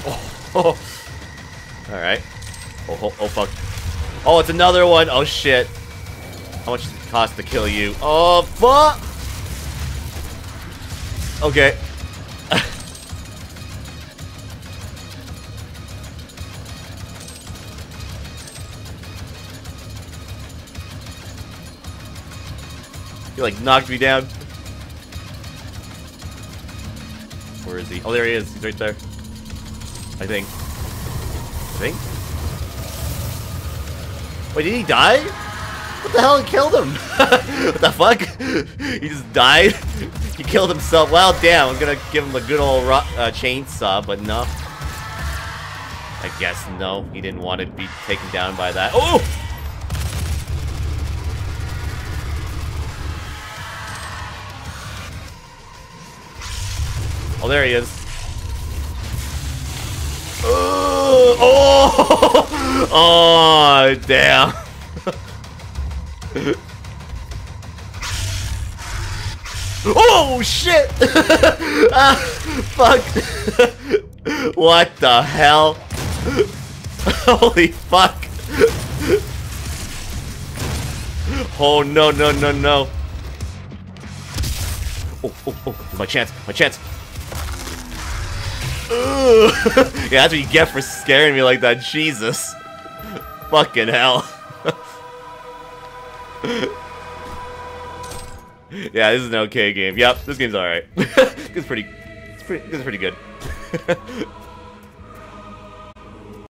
Oh. Alright. Oh, fuck. Oh, it's another one. Oh, shit. How much does it cost to kill you? Oh, fuck! Okay. He, like, knocked me down. Where is he? Oh, there he is. He's right there. I think. Wait, did he die? What the hell killed him? What the fuck? He just died? He killed himself. Well, damn. I'm gonna give him a good old chainsaw, but no. I guess no. He didn't want to be taken down by that. Oh! Oh, there he is. Oh! Oh, damn. Oh, shit! Ah, fuck. What the hell? Holy fuck. Oh, no, no, no, no. Oh, my chance, my chance. Yeah, that's what you get for scaring me like that. Jesus. Fucking hell. Yeah, this is an okay game. Yep, this game's alright. It's pretty good.